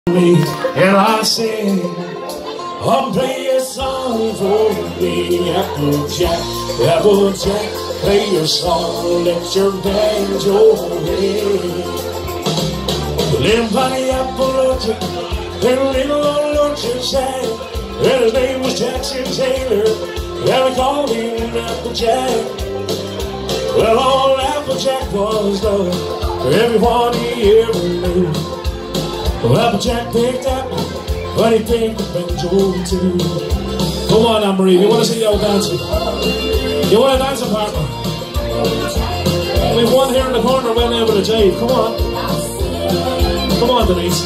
me, and I sing, oh, play a song for me. Applejack, Applejack, play your song, let your banjo ring. Live by the apple orchard, and little old orchard sang, and his name was Jackson Taylor, and we called him Applejack. Well, old Applejack was loved for everyone he ever knew. Well, Applejack picked up, but he picked the banjo too. Come on now, Marie, you want to see y'all dancing? You want to dance, partner? We've one here in the corner went able to Jade. Come on. Come on, Denise.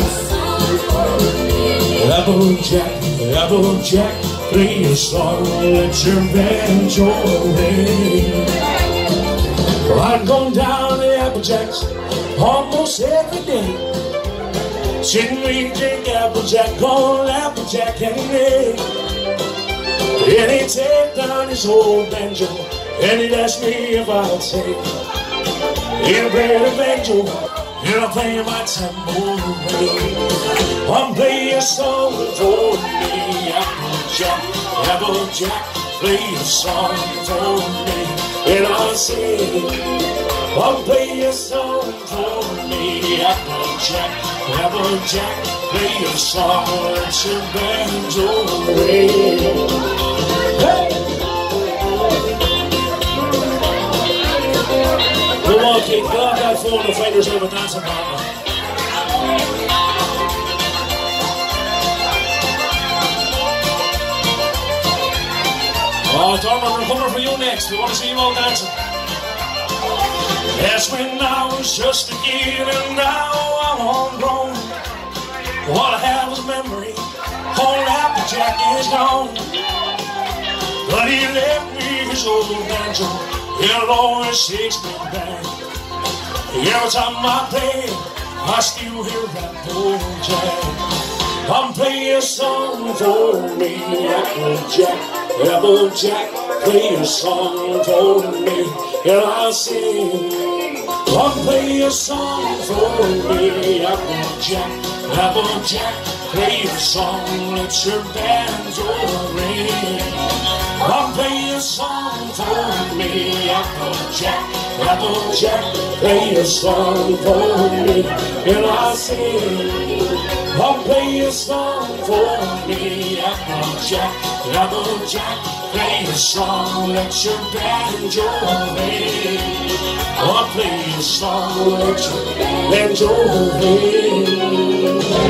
Applejack, Applejack, play a song, let your banjo ring. Well, I'm going down to Applejack's almost every day. Sitting we drink Applejack, old Applejack any day. And he'd take down his old banjo, and he'd ask me if I'd sing. He'll play the banjo, and I'll play my tambourine. I'll play a song for me, Applejack, Applejack, play a song for me, and I'll sing. I'll play a song for me, Applejack, Applejack, play a song, let your banjo ring. Hey! Come on, kid, get off that phone and find yourself a dancing partner. Oh, Dorman, we're coming for you next. We want to see you all dancing. Yes, when I was just a kid and now I'm all grown, what I have is memory, old Applejack is gone. But he left me his old banjo, it always takes me back. Every time I play, I still hear Applejack. I'm playing a song for me, Applejack, Applejack, play a song for me, and I sing. I'm playing a song for me, Applejack, Applejack, play a song, let your banjo ring. I'm playing a song for me, Applejack, Applejack, play a song for me, and I sing. I'll play a song for me, Applejack, Applejack, play a song, let your banjo ring. I'll play a song, let your banjo ring.